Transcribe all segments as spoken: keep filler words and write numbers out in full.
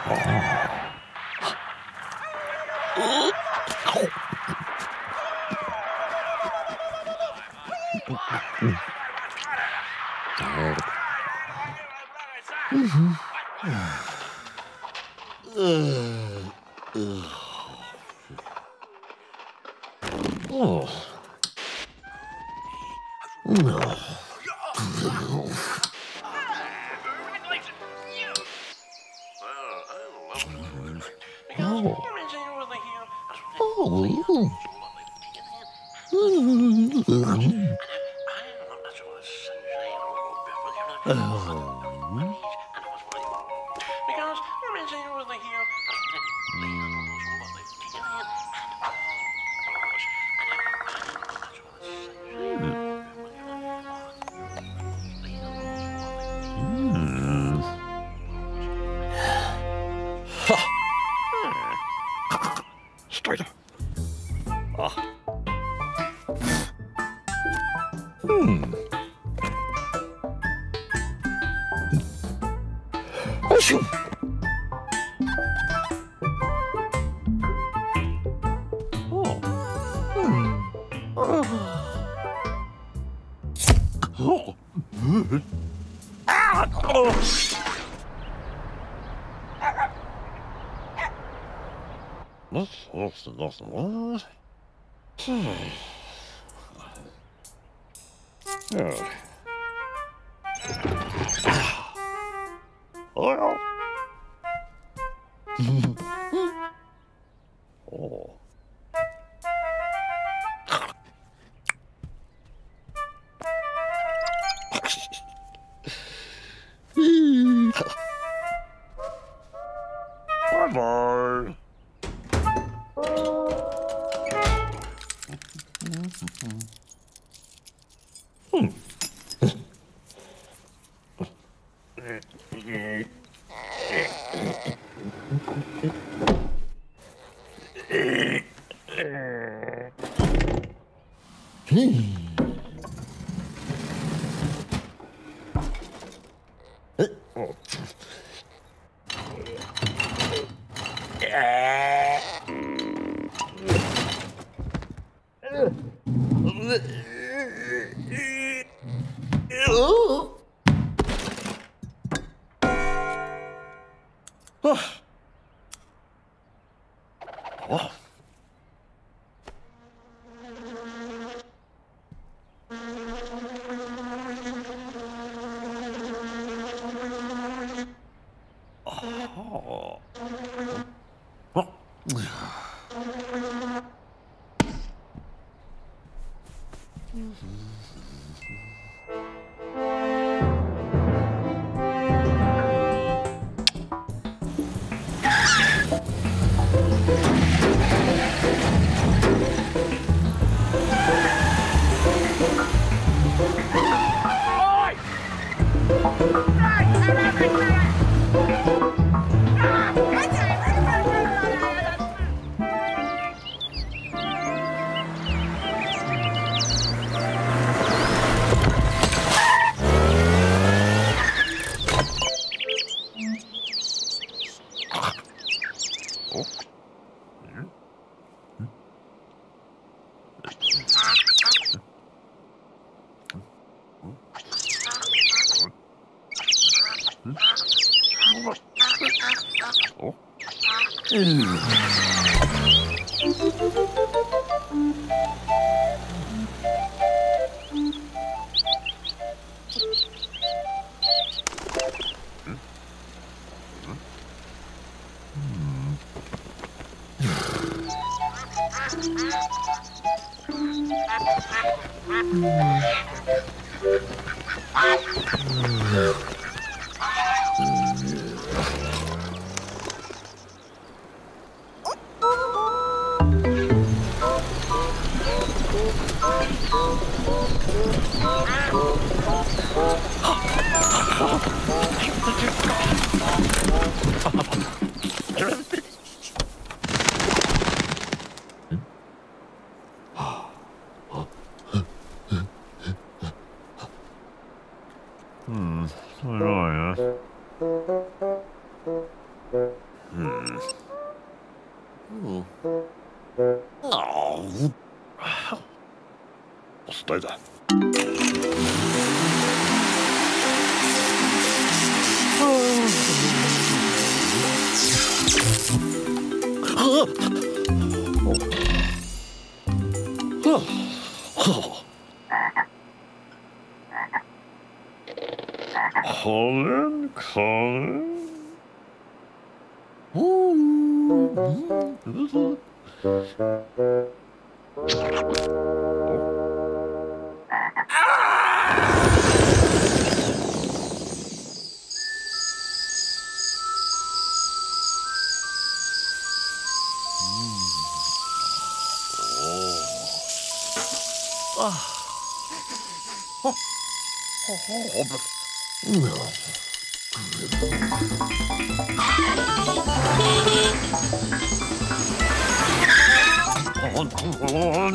Straighter. Ah. Hmm. Achoo. Oh. Hmm. Oh. Ah. Oh. What? What's the loss of what? Yeah. Oh. Oh. Bye-bye. Hmm. Oh. Oh. Oh. Hmm. 態だ。Colin, Colin. On, on.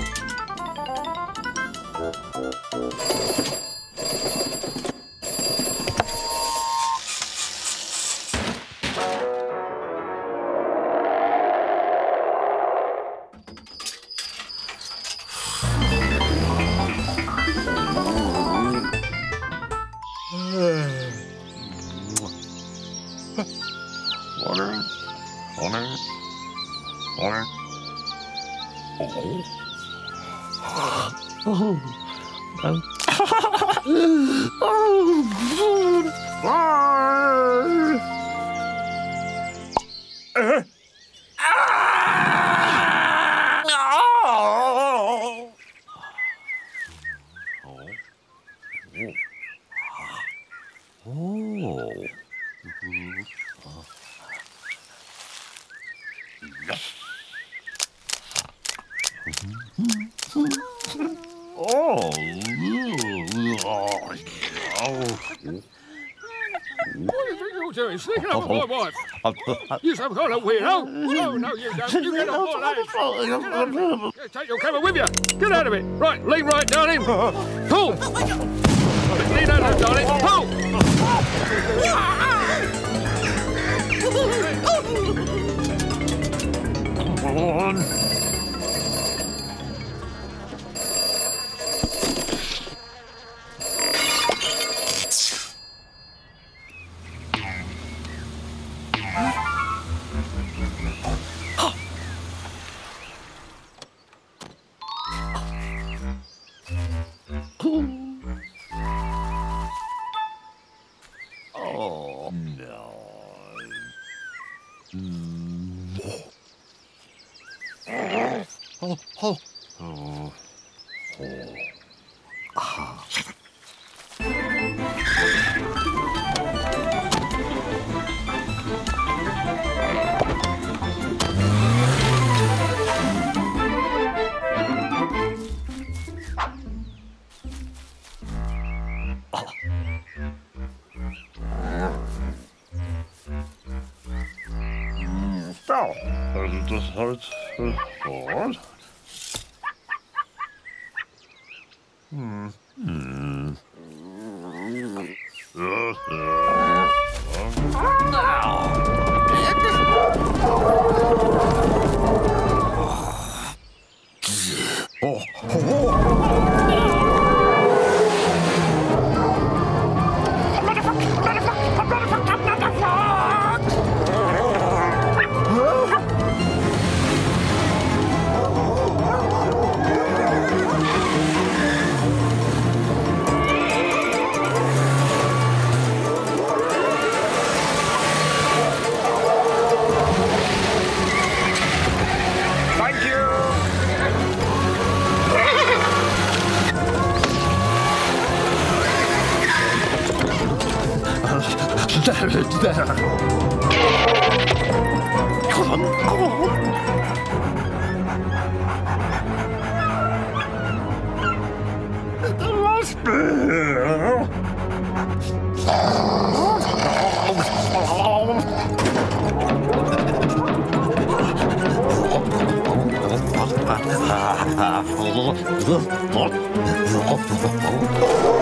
Water, water, water. Oh. Oh. Um. Oh. Uh. Oh, What do you think you're doing? Sneaking up on my wife? You're some kind of weirdo. Oh, no, you don't. You get off my legs. Get out of it. Yeah, take your camera with you. Get out of it. Right, lean right, darling. Pull. Lean out, darling. Pull. come on. Oh, no. Mm. Oh, oh. Oh. Oh. Ah. Zo, dat is dus het woord. Hmm. Hmm. Oh, thank you. There, there. Come on, come on. The last bit. Oh,